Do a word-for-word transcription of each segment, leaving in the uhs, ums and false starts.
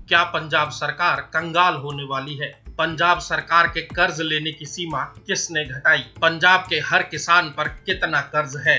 क्या पंजाब सरकार कंगाल होने वाली है? पंजाब सरकार के कर्ज लेने की सीमा किसने घटाई? पंजाब के हर किसान पर कितना कर्ज है?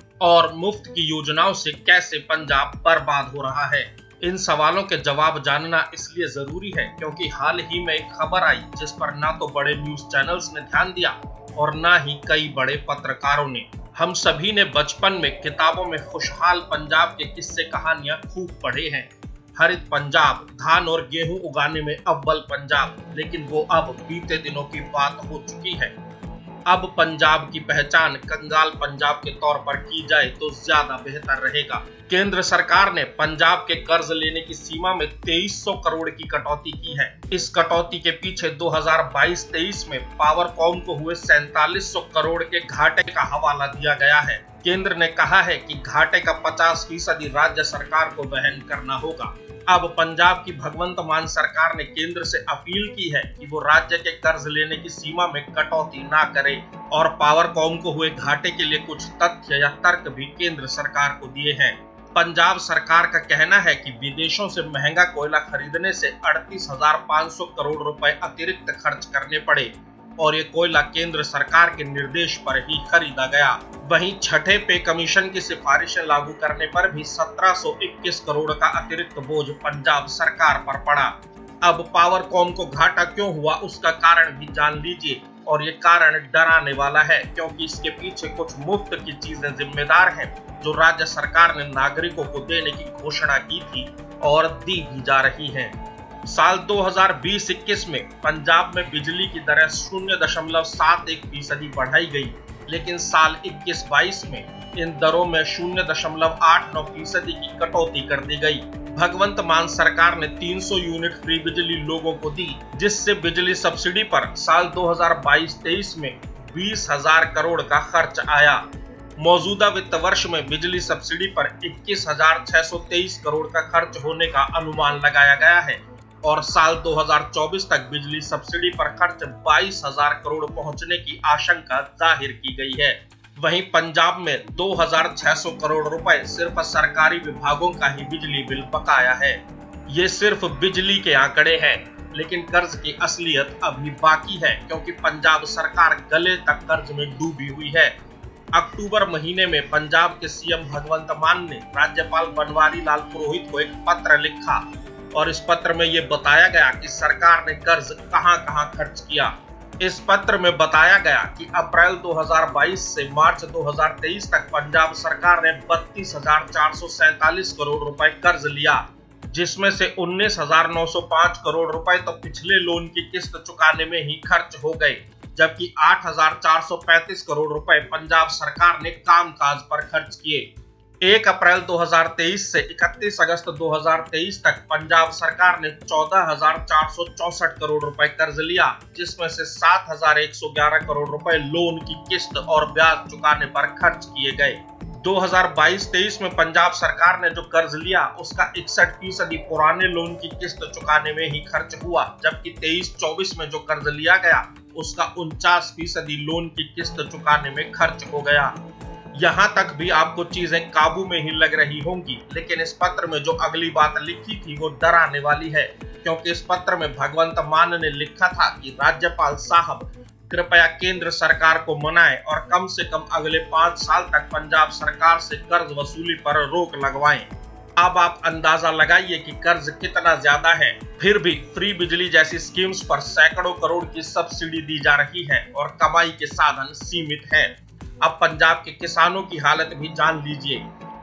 और मुफ्त की योजनाओं से कैसे पंजाब बर्बाद हो रहा है? इन सवालों के जवाब जानना इसलिए जरूरी है क्योंकि हाल ही में एक खबर आई जिस पर ना तो बड़े न्यूज चैनल्स ने ध्यान दिया और ना ही कई बड़े पत्रकारों ने। हम सभी ने बचपन में किताबों में खुशहाल पंजाब के किस्से कहानियां खूब पढ़े हैं। हरित पंजाब, धान और गेहूं उगाने में अव्वल पंजाब, लेकिन वो अब बीते दिनों की बात हो चुकी है। अब पंजाब की पहचान कंगाल पंजाब के तौर पर की जाए तो ज्यादा बेहतर रहेगा। केंद्र सरकार ने पंजाब के कर्ज लेने की सीमा में तेईस सौ करोड़ की कटौती की है। इस कटौती के पीछे दो हज़ार बाईस तेईस में पावरकॉम को हुए सैंतालीस सौ करोड़ के घाटे का हवाला दिया गया है। केंद्र ने कहा है कि घाटे का पचास फीसदी राज्य सरकार को वहन करना होगा। अब पंजाब की भगवंत मान सरकार ने केंद्र से अपील की है कि वो राज्य के कर्ज लेने की सीमा में कटौती ना करे और पावरकॉम को हुए घाटे के लिए कुछ तथ्य या तर्क भी केंद्र सरकार को दिए हैं। पंजाब सरकार का कहना है कि विदेशों से महंगा कोयला खरीदने से अड़तीस हजार पाँच सौ करोड़ रुपए अतिरिक्त खर्च करने पड़े और ये कोयला केंद्र सरकार के निर्देश पर ही खरीदा गया। वहीं छठे पे कमीशन की सिफारिशें लागू करने पर भी सत्रह सौ इक्कीस करोड़ का अतिरिक्त बोझ पंजाब सरकार पर पड़ा। अब पावरकॉम को घाटा क्यों हुआ उसका कारण भी जान लीजिए और ये कारण डराने वाला है क्योंकि इसके पीछे कुछ मुफ्त की चीजें जिम्मेदार हैं जो राज्य सरकार ने नागरिकों को देने की घोषणा की थी और दी भी जा रही हैं। साल दो हज़ार बीस इक्कीस में पंजाब में बिजली की दरें शून्य दशमलव सात एक फीसदी बढ़ाई गई, लेकिन साल इक्कीस बाईस में इन दरों में शून्य दशमलव आठ नौ फीसदी की कटौती कर दी गई। भगवंत मान सरकार ने तीन सौ यूनिट फ्री बिजली लोगों को दी, जिससे बिजली सब्सिडी पर साल दो हज़ार बाईस तेईस में बीस हजार करोड़ का खर्च आया। मौजूदा वित्त वर्ष में बिजली सब्सिडी पर इक्कीस हजार छह सौ तेईस करोड़ का खर्च होने का अनुमान लगाया गया है और साल दो हज़ार चौबीस तक बिजली सब्सिडी पर खर्च बाईस हजार करोड़ पहुंचने की आशंका जाहिर की गई है। वहीं पंजाब में दो हज़ार छह सौ करोड़ रुपए सिर्फ सरकारी विभागों का ही बिजली बिल बकाया है। ये सिर्फ बिजली के आंकड़े हैं, लेकिन कर्ज की असलियत अभी बाकी है क्योंकि पंजाब सरकार गले तक कर्ज में डूबी हुई है। अक्टूबर महीने में पंजाब के सीएम भगवंत मान ने राज्यपाल बनवारी लाल पुरोहित को एक पत्र लिखा और इस पत्र में ये बताया गया कि सरकार ने कर्ज कहां कहां खर्च किया। इस पत्र में बताया गया कि अप्रैल दो हज़ार बाईस से मार्च दो हज़ार तेईस तक पंजाब सरकार ने बत्तीस हजार चार सौ सैंतालीस करोड़ रुपए कर्ज लिया, जिसमें से उन्नीस हजार नौ सौ पाँच करोड़ रुपए तो पिछले लोन की किस्त चुकाने में ही खर्च हो गए, जबकि आठ हजार चार सौ पैंतीस करोड़ रुपए पंजाब सरकार ने कामकाज पर खर्च किए। एक अप्रैल दो हज़ार तेईस से इकतीस अगस्त दो हज़ार तेईस तक पंजाब सरकार ने चौदह हजार चार सौ चौसठ करोड़ रुपए कर्ज लिया, जिसमें से सात हजार एक सौ ग्यारह करोड़ रुपए लोन की किस्त और ब्याज चुकाने पर खर्च किए गए। दो हज़ार बाईस तेईस में पंजाब सरकार ने जो कर्ज लिया उसका इकसठ फीसदी पुराने लोन की किस्त चुकाने में ही खर्च हुआ, जबकि तेईस चौबीस में जो कर्ज लिया गया उसका उनचास फीसदी लोन की किस्त चुकाने में खर्च हो गया। यहाँ तक भी आपको चीजें काबू में ही लग रही होंगी, लेकिन इस पत्र में जो अगली बात लिखी थी वो डराने वाली है क्योंकि इस पत्र में भगवंत मान ने लिखा था कि राज्यपाल साहब कृपया केंद्र सरकार को मनाएं और कम से कम अगले पांच साल तक पंजाब सरकार से कर्ज वसूली पर रोक लगवाएं। अब आप अंदाजा लगाइए कि कर्ज कितना ज्यादा है, फिर भी फ्री बिजली जैसी स्कीम्स पर सैकड़ों करोड़ की सब्सिडी दी जा रही है और कमाई के साधन सीमित हैं। अब पंजाब के किसानों की हालत भी जान लीजिए।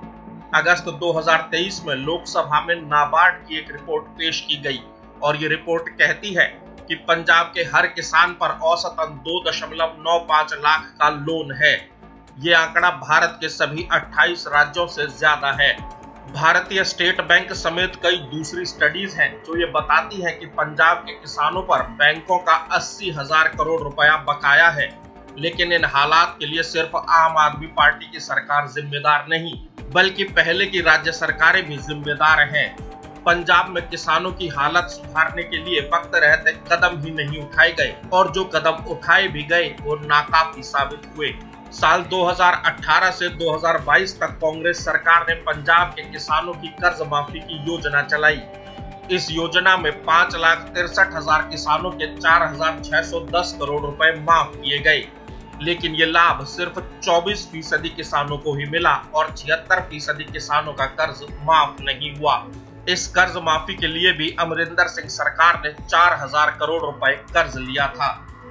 अगस्त दो हज़ार तेईस में लोकसभा में नाबार्ड की एक रिपोर्ट पेश की गई और ये रिपोर्ट कहती है कि पंजाब के हर किसान पर औसतन दो दशमलव नौ पाँच लाख का लोन है। ये आंकड़ा भारत के सभी अट्ठाईस राज्यों से ज्यादा है। भारतीय स्टेट बैंक समेत कई दूसरी स्टडीज हैं जो ये बताती हैं कि पंजाब के किसानों पर बैंकों का अस्सी हजार करोड़ रुपया बकाया है, लेकिन इन हालात के लिए सिर्फ आम आदमी पार्टी की सरकार जिम्मेदार नहीं बल्कि पहले की राज्य सरकारें भी जिम्मेदार हैं। पंजाब में किसानों की हालत सुधारने के लिए वक्त रहते कदम ही नहीं उठाए गए और जो कदम उठाए भी गए वो नाकाफी साबित हुए। साल दो हज़ार अठारह से दो हज़ार बाईस तक कांग्रेस सरकार ने पंजाब के किसानों की कर्ज माफी की योजना चलाई। इस योजना में पाँच लाख तिरसठ हजार किसानों के चार हजार छह सौ दस करोड़ रुपए माफ किए गए, लेकिन ये लाभ सिर्फ चौबीस फीसदी किसानों को ही मिला और छिहत्तर फीसदी किसानों का कर्ज माफ नहीं हुआ। इस कर्ज माफी के लिए भी अमरिंदर सिंह सरकार ने चार हजार करोड़ रुपए कर्ज लिया था।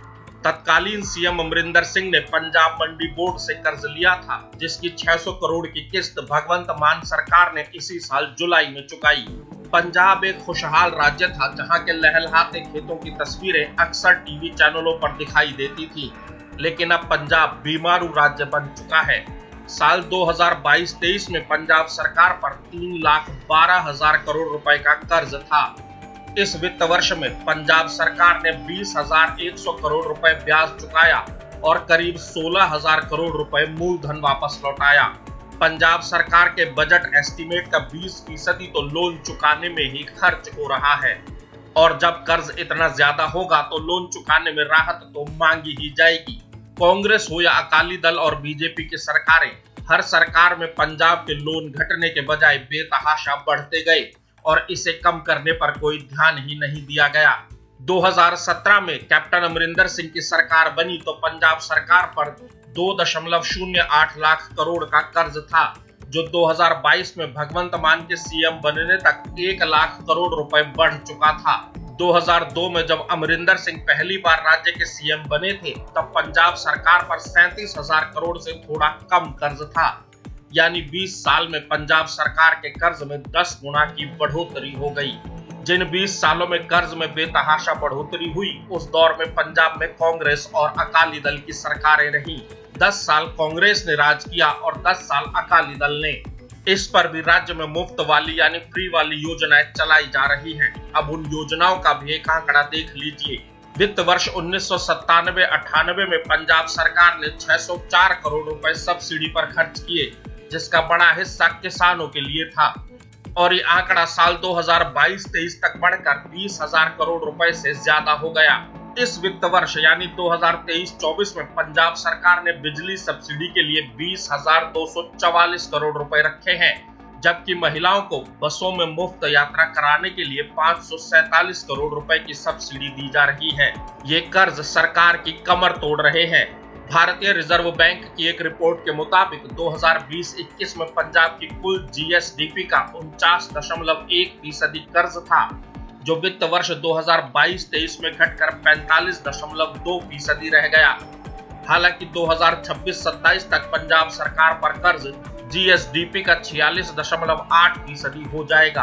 तत्कालीन सीएम अमरिंदर सिंह ने पंजाब मंडी बोर्ड से कर्ज लिया था, जिसकी छह सौ करोड़ की किस्त भगवंत मान सरकार ने इसी साल जुलाई में चुकाई। पंजाब एक खुशहाल राज्य था, जहां के लहलहाते खेतों की तस्वीरें अक्सर टीवी चैनलों पर दिखाई देती थी, लेकिन अब पंजाब बीमारू राज्य बन चुका है। साल दो हज़ार बाईस तेईस में पंजाब सरकार पर तीन लाख बारह हजार करोड़ रुपए का कर्ज था। इस वित्त वर्ष में पंजाब सरकार ने बीस हजार एक सौ करोड़ रुपए ब्याज चुकाया और करीब सोलह हजार करोड़ रुपए मूलधन वापस लौटाया। पंजाब सरकार के बजट एस्टीमेट का बीस फीसदी तो लोन चुकाने में ही खर्च हो रहा है, और जब कर्ज इतना ज्यादा होगा तो लोन चुकाने में राहत तो मांगी ही जाएगी। कांग्रेस हो या अकाली दल और बीजेपी की सरकारें, हर सरकार में पंजाब के लोन घटने के बजाय बेतहाशा बढ़ते गए और इसे कम करने पर कोई ध्यान ही नहीं दिया गया। दो हज़ार सत्रह में कैप्टन अमरिंदर सिंह की सरकार बनी तो पंजाब सरकार पर दो दशमलव शून्य आठ लाख करोड़ का कर्ज था, जो दो हज़ार बाईस में भगवंत मान के सीएम बनने तक एक लाख करोड़ रुपए बढ़ चुका था। दो हज़ार दो में जब अमरिंदर सिंह पहली बार राज्य के सीएम बने थे, तब पंजाब सरकार पर सैंतीस हजार करोड़ से थोड़ा कम कर्ज था, यानी बीस साल में पंजाब सरकार के कर्ज में दस गुना की बढ़ोतरी हो गई। जिन बीस सालों में कर्ज में बेतहाशा बढ़ोतरी हुई, उस दौर में पंजाब में कांग्रेस और अकाली दल की सरकारें रहीं। दस साल कांग्रेस ने राज किया और दस साल अकाली दल ने। इस पर भी राज्य में मुफ्त वाली यानी फ्री वाली योजनाएं चलाई जा रही हैं। अब उन योजनाओं का भी एक आंकड़ा देख लीजिए। वित्त वर्ष उन्नीस सौ सत्तानवे अट्ठानवे में पंजाब सरकार ने छह सौ चार करोड़ रुपए सब्सिडी पर खर्च किए, जिसका बड़ा हिस्सा किसानों के लिए था, और ये आंकड़ा साल दो हज़ार बाईस तेईस तक बढ़कर बीस हजार करोड़ रुपए से ज्यादा हो गया। इस वित्त वर्ष यानी दो हज़ार तेईस चौबीस में पंजाब सरकार ने बिजली सब्सिडी के लिए बीस हजार दो सौ चवालीस करोड़ रुपए रखे हैं, जबकि महिलाओं को बसों में मुफ्त यात्रा कराने के लिए पाँच सौ सैतालीस करोड़ रुपए की सब्सिडी दी जा रही है। ये कर्ज सरकार की कमर तोड़ रहे हैं। भारतीय रिजर्व बैंक की एक रिपोर्ट के मुताबिक दो हज़ार बीस इक्कीस में पंजाब की कुल जीएसडीपी का उनचास दशमलव एक फीसदी कर्ज था, जो वित्त वर्ष दो हज़ार बाईस तेईस में घटकर पैंतालीस दशमलव दो फीसदी रह गया। हालांकि दो हज़ार छब्बीस सत्ताईस तक पंजाब सरकार पर कर्ज जीएसडीपी का छियालीस दशमलव आठ फीसदी हो जाएगा।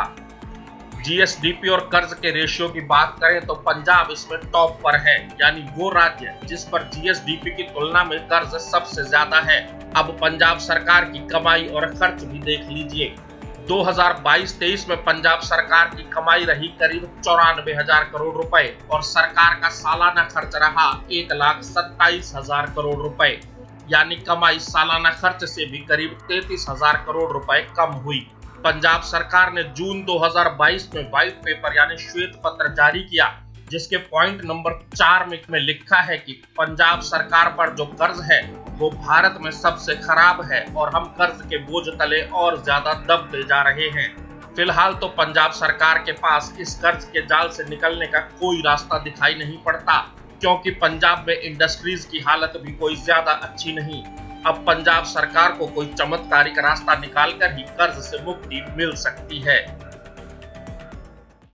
जीएसडीपी और कर्ज के रेशियो की बात करें तो पंजाब इसमें टॉप पर है, यानी वो राज्य जिस पर जीएसडीपी की तुलना में कर्ज सबसे ज्यादा है। अब पंजाब सरकार की कमाई और खर्च भी देख लीजिए। दो हज़ार बाईस तेईस में पंजाब सरकार की कमाई रही करीब चौरानवे हजार करोड़ रुपए और सरकार का सालाना खर्च रहा एक लाख सत्ताईस हजार करोड़ रुपए, यानी कमाई सालाना खर्च से भी करीब तैतीस हजार करोड़ रुपए कम हुई। पंजाब सरकार ने जून दो हज़ार बाईस में व्हाइट पेपर यानी श्वेत पत्र जारी किया, जिसके पॉइंट नंबर चार में लिखा है कि पंजाब सरकार पर जो कर्ज है वो भारत में सबसे खराब है और हम कर्ज के बोझ तले और ज्यादा दबते जा रहे हैं। फिलहाल तो पंजाब सरकार के पास इस कर्ज के जाल से निकलने का कोई रास्ता दिखाई नहीं पड़ता, क्योंकि पंजाब में इंडस्ट्रीज की हालत भी कोई ज्यादा अच्छी नहीं। अब पंजाब सरकार को कोई चमत्कारिक रास्ता निकालकर ही कर्ज से मुक्ति मिल सकती है।